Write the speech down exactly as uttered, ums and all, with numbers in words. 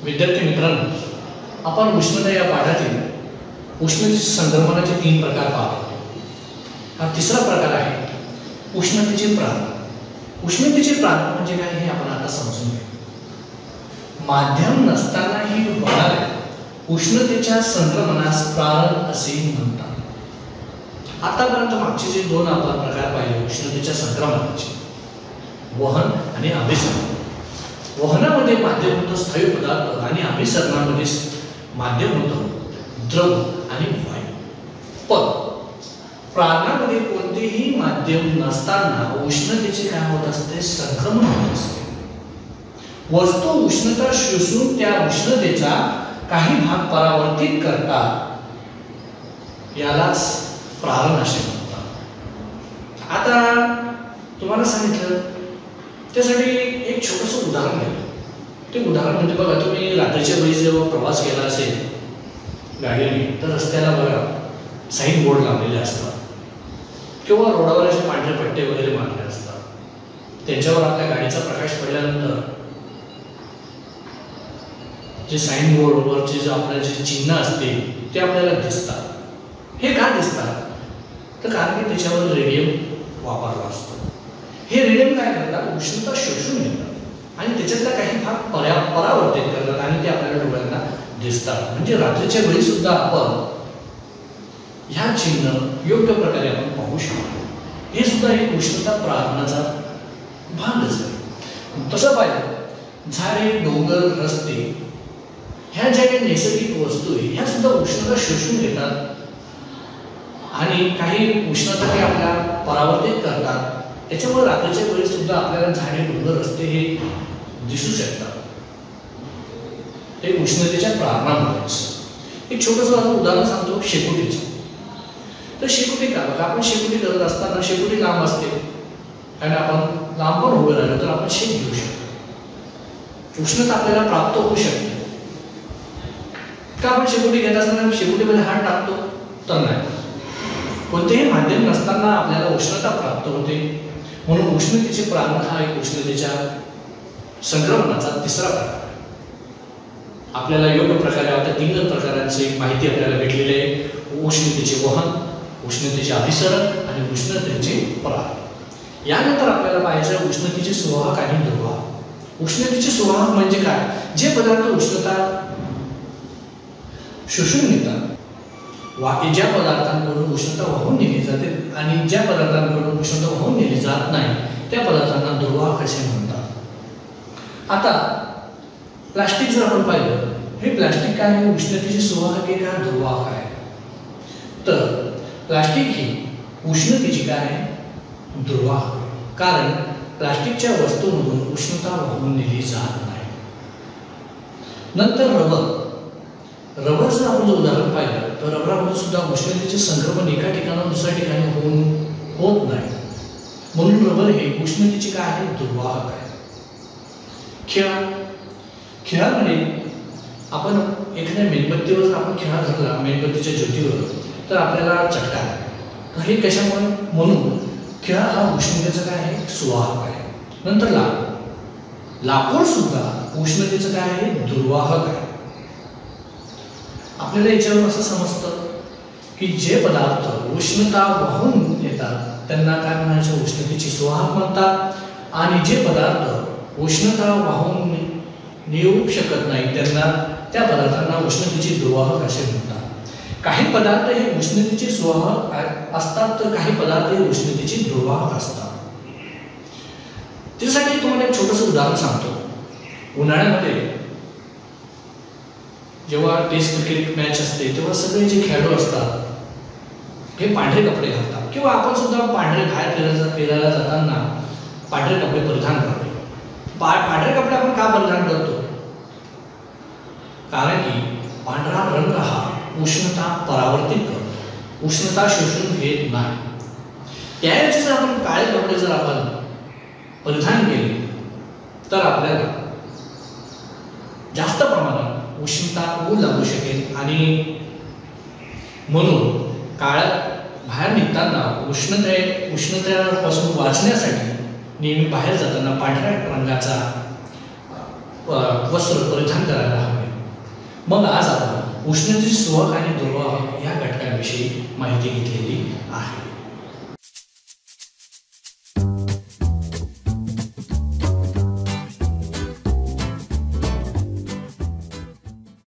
विद्यार्थी मित्रांनो, आपण उष्णता या पाठातील उष्णतेचे संक्रमणाचे तीन प्रकार पाहतो. हा तिसरा प्रकार आहे उष्णतेचे प्राण. उष्णतेचे प्राण म्हणजे काय हे आपण आता समजून घेऊ. माध्यम नसतानाही होणाऱ्या उष्णतेच्या संक्रमणास प्राण असे म्हणतात. आतापर्यंत मागचे जे दोन आपण प्रकार पाहिले उष्णतेच्या संक्रमणाचे, वहन आणि अभिसरण. वहनामध्ये माध्यम होतं स्थायू पदार्थ आणि अभिसरणामध्ये माध्यम होतं द्रव आणि वायू. पण प्राणामध्ये कोणतेही माध्यम नसताना उष्णतेचे काय होत असते, संक्रमण होत असते. वस्तू उष्णता शोषून त्या उष्णतेचा काही भाग परावर्तित करतात, यालाच प्रारण असे म्हणतात. आता तुम्हाला सांगितलं त्यासाठी एक छोटंसं उदाहरण घ्या. ते उदाहरण म्हणजे बघा, तुम्ही रात्रीच्या वेळी जेव्हा प्रवास केला असेल गाडीने, तर रस्त्याला बघा साईन बोर्ड लावलेले असतात किंवा रोडावर असे पांढरे पट्टे वगैरे मारले असतात. त्यांच्यावर आपल्या गाडीचा प्रकाश पडल्यानंतर जे साईन बोर्डवरचे जे आपल्या जे चिन्ह असते ते आपल्याला दिसतात. हे का दिसतात, तर कारण की त्याच्यावर रेडियम वापरला असतो. हे रेडियम काय करतात, उष्णता शोषून घेतात आणि त्याच्यातला काही भाग पर्या परावर्तित करतात आणि ते आपल्याला डोळ्यांना दिसतात. म्हणजे रात्रीच्या वेळी सुद्धा आपण ह्या चिन्ह योग्य प्रकारे आपण पाहू शकतो. हे सुद्धा एक उष्णता प्रारणाचा भागच आहे. तसं पाहिजे, झाडे, डोंगर, रस्ते ह्या ज्या काही नैसर्गिक वस्तू आहे ह्या सुद्धा उष्णता शोषून घेतात आणि काही उष्णता हे आपल्या परावर्तित करतात. त्याच्यामुळे रात्रीच्या वेळी सुद्धा आपल्याला झाडे, डोंगर, रस्ते हे दिसू शकतात. हे उष्णतेच्या प्रारणामुळेच. एक छोटंसं उदाहरण सांगतो शेकोटीचं. तर शेकोटी का, बघा आपण शेकोटी करत असताना शेकोटी लांब असते आणि आपण लांब पण उभे राहिलो तर आपण शेक घेऊ शकतो. उष्णता आपल्याला प्राप्त होऊ शकते. का आपण शेकोटी घेत असताना शेकोटीमध्ये हात टाकतो, तर नाही. कोणतेही माध्यम नसताना आपल्याला उष्णता प्राप्त होते. म्हणून उष्णतेचे प्राण हा एक उष्णतेच्या संक्रमणाचा तिसरा प्रकार. आपल्याला योग्य प्रकारे आता तीन प्रकारांची माहिती आपल्याला भेटलेली आहे. उष्णतेचे वहन, उष्णतेचे अभिसरण आणि उष्णतेचे प्राण. यानंतर आपल्याला पाहायचं आहे उष्णतेचे सुवाहक आणि दुर्वाहक. उष्णतेचे सुवाहक म्हणजे काय, जे पदार्थ उष्णता शोषून घेतात, वाकी ज्या पदार्थांकडून उष्णता वाहून नेली जाते आणि ज्या पदार्थांकडून उष्णता वाहून नेली जात नाही त्या पदार्थांना दुर्वाहक असे म्हणतात. आता प्लास्टिक जर आपण पाहिलं, हे प्लास्टिक काय आहे, उष्णतेचे सुवाहक आहे का दुर्वाहक आहे. तर प्लास्टिक ही उष्णतेची काय आहे, दुर्वाहक. कारण प्लास्टिकच्या वस्तूंमधून उष्णता वाहून नेली जात नाही. नंतर रबर. रबरचं आपण जर उदाहरण पाहिलं तर रबरामध्ये सुद्धा उष्णतेचे संक्रमण एका ठिकाणाहून दुसऱ्या ठिकाणी होऊन होत नाही. म्हणून रबर हे उष्णतेचे काय आहे, दुर्वाहक आहे. खिळा. खिळामध्ये आपण एखाद्या मेणबत्तीवर आपण खिळा धरला मेणबत्तीच्या ज्योतीवर तर आपल्याला चटका आहे. तर हे कशामुळे, म्हणून खिळा हा उष्णतेचा काय आहे, सुवाहक आहे. नंतर लाकूड. लाकूड सुद्धा उष्णतेचं काय आहे, दुर्वाहक आहे. आपल्याला याच्यावर असं समजतं की जे पदार्थ उष्णता वाहून येतात त्यांना काय म्हणायचं, उष्णतेची सुवाहक म्हणतात आणि जे पदार्थ उष्णता वाहून नेऊ शकत नाही त्यांना त्या पदार्थांना उष्णतेची दुर्वाहक असे म्हणतात. काही पदार्थ हे उष्णतेचे सुवाहक असतात तर काही पदार्थ हे उष्णतेची दुर्वाहक असतात. त्यासाठी तुम्हाला एक छोटंसं उदाहरण सांगतो. उन्हाळ्यामध्ये जेव्हा टेस्ट क्रिकेट मॅच असते तेव्हा सगळे जे खेळाडू असतात हे पांढरे कपडे घालतात किंवा आपण सुद्धा पांढरे बाहेर फिरायला फिरायला जाताना पांढरे कपडे परिधान करतो. पा पांढरे कपडे आपण का परिधान करतो, कारण की पांढरा रंग हा उष्णता परावर्तित करतो, उष्णता शोषून घेत नाही. त्याऐवजी जर आपण काळे कपडे जर आपण परिधान केले तर आपल्याला जास्त प्रमाणात उष्णता ऊन लागू शकेल आणि म्हणून काळात बाहेर निघताना उष्णते उष्णतेपासून वाचण्यासाठी नेहमी बाहेर जाताना पांढऱ्या रंगाचा वस्त्र परिधान करायला हवे. मग आज आपण उष्णतेचे सुवाहक आणि दुर्वाहक या घटकांविषयी माहिती घेतलेली आहे.